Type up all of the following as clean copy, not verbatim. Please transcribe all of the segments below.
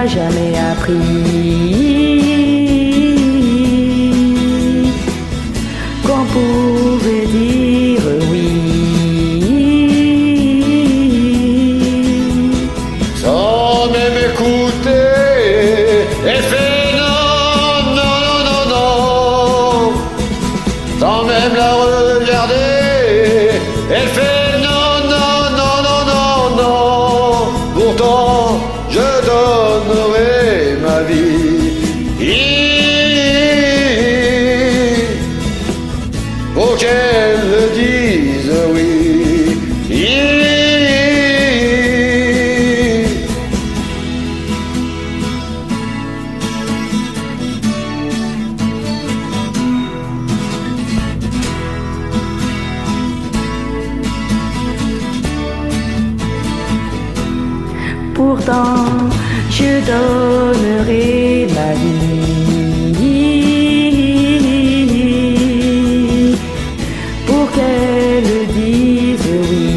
a jamais appris qu'on pouvait dire oui sans même écouter. Elle fait non, non, non, non, non, sans même la regarder. Elle fait non, non, non, non, non, non. Pourtant, je donnerai ma vie pour qu'elle dise oui. Pourtant, je donnerai ma vie pour qu'elle dise oui.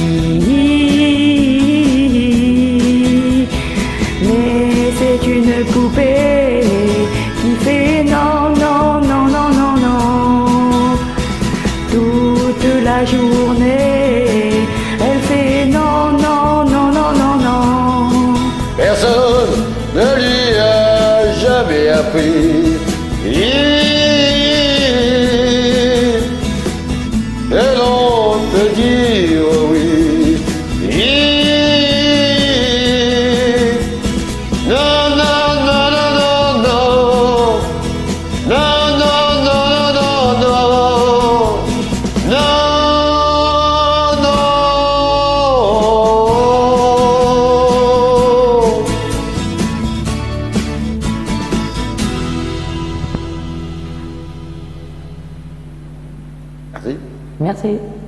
Mais c'est une poupée qui fait non, non, non, non, non, non. Toute la journée, elle fait non, non, non, non, non, non. Personne ne lui a jamais appris que l'on peut dire oui. Non, non, non, non, non, non. Non, non, non, non, non, non. Non, non. Merci. Merci.